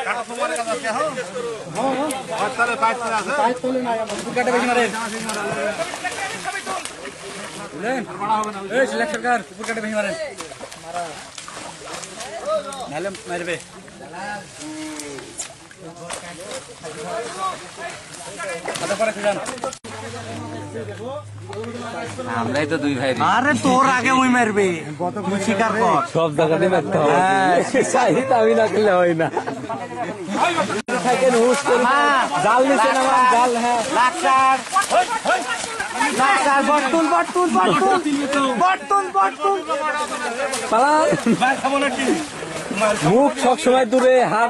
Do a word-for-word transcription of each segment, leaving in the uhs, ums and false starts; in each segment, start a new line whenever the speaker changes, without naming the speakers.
মারবে আমরাই তো দুই ভাই। আরে তোর আগে ওই মারবে স্বীকার কর, সব জায়গাতে মারতে হবে। আমি না খেলে হয় না। জাল নিচে নামান, জাল। হ্যাঁ লাক্সার লাক্সার বটতুল বটতুল বটতুল বটতুল বটতুল পালান। মুখ সবসময় দূরে, হাত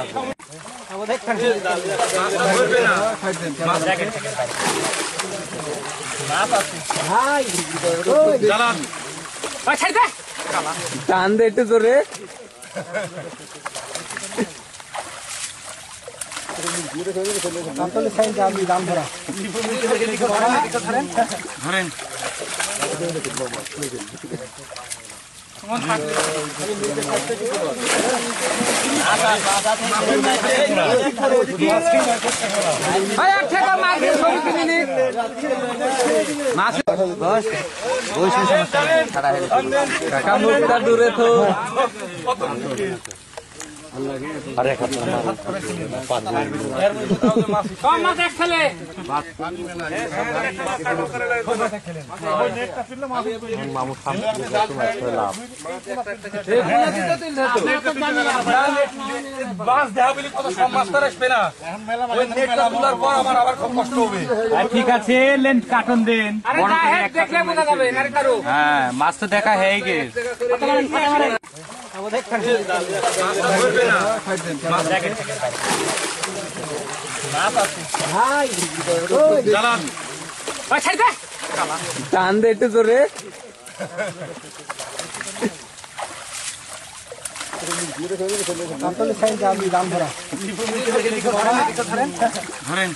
টান দে একটু জোরে। ধরেন দূরে তো ঠিক আছে, লেন্থ কাটন দেন। হ্যাঁ মাছ তো দেখা হয়ে গেছে। টান দে একটু জোরে। ধরেন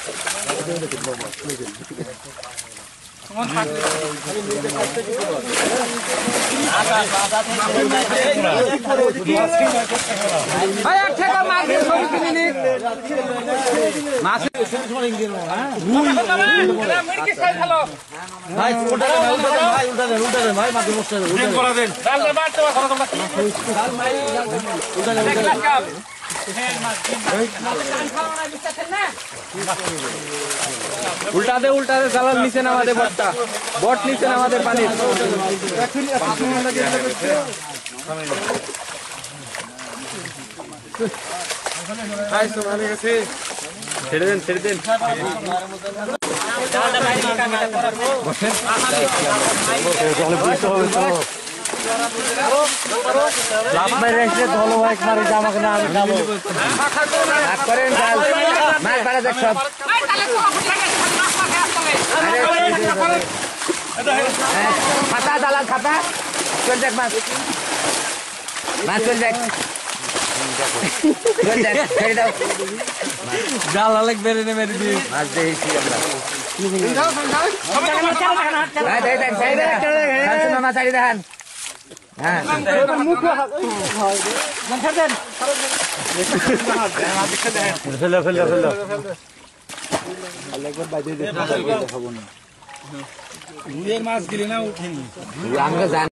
উল্টা দে উল্টা দে, জালাল নিচে নামাতে, বটটা বট নিচে নামাতে পানি। ছেড়ে দেন ছেড়ে দেন। লাভ মেরে এসে ধলো এক মারে জামাকে না আমি যাবো করেন জাল মাছ পাড়া দেখ সব। খাতা দালাল খাতা চল দেখ মাছ মাছ চল দেখ জাল আলেক বেড়ে নে মেরে দিই মাছ দেখছি আমরা চারি দেখান। হ্যাঁ ফেলো ফেলো ফেলো মাছ গেলে না উঠেনি।